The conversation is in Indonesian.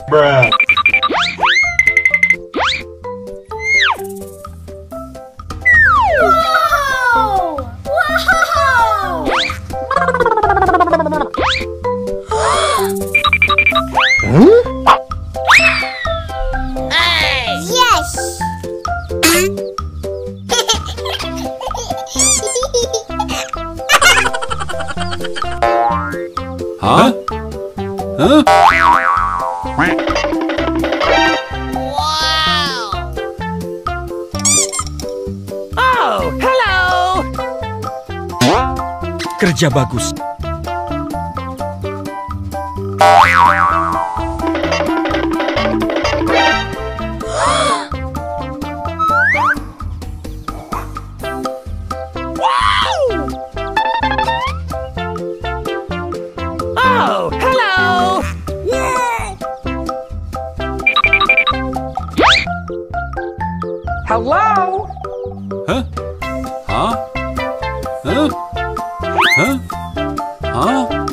Bruh. Whoa! Wow! Hey! Yes! Huh? Huh? Wow! Oh, hello! Kerja bagus. Oh, hello! Hello? Huh? Huh? Huh? Huh? Huh?